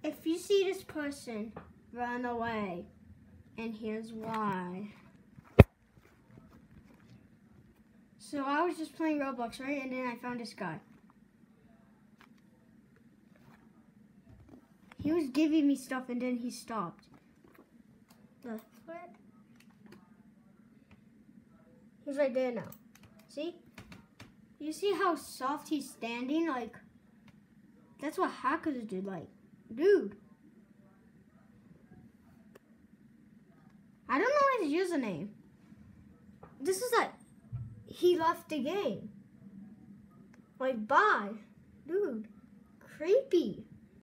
If you see this person, run away. And here's why. So I was just playing Roblox, right? And then I found this guy. He was giving me stuff and then he stopped. What? He's right there now. See? You see how soft he's standing? Like, that's what hackers do. Like, dude. I don't know his username. This is like, he left the game. Like, bye. Dude, creepy.